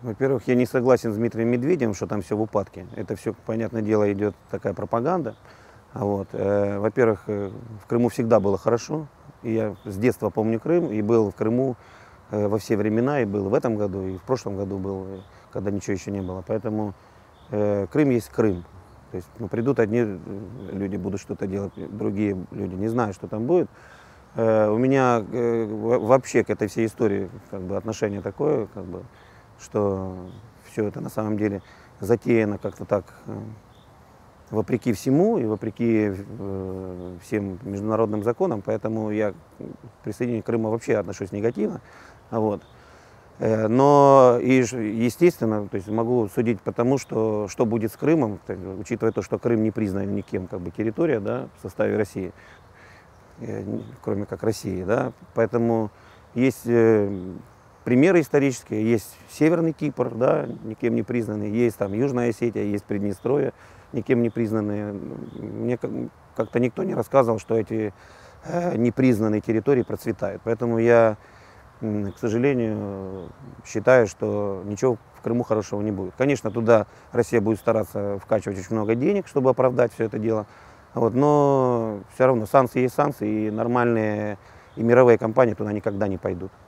Во-первых, я не согласен с Дмитрием Медведевым, что там все в упадке. Это все, понятное дело, идет такая пропаганда. Вот. Во-первых, в Крыму всегда было хорошо. И я с детства помню Крым и был в Крыму во все времена. И был в этом году, и в прошлом году был, когда ничего еще не было. Поэтому Крым есть Крым. То есть, придут одни люди, будут что-то делать, другие люди. Не знаю, что там будет. У меня вообще к этой всей истории отношение такое, что все это на самом деле затеяно как-то так, вопреки всему и вопреки всем международным законам, поэтому я к присоединению Крыма вообще отношусь негативно. Вот. Но, естественно, то есть могу судить потому, что будет с Крымом, учитывая то, что Крым не признан никем территория, да, в составе России, кроме как России. Да. Поэтому есть примеры исторические, есть Северный Кипр, да, никем не признанный, есть там Южная Осетия, есть Приднестровье, никем не признанные. Мне как-то никто не рассказывал, что эти непризнанные территории процветают. Поэтому я, к сожалению, считаю, что ничего в Крыму хорошего не будет. Конечно, туда Россия будет стараться вкачивать очень много денег, чтобы оправдать все это дело. Вот, но все равно санкции есть санкции, и нормальные и мировые компании туда никогда не пойдут.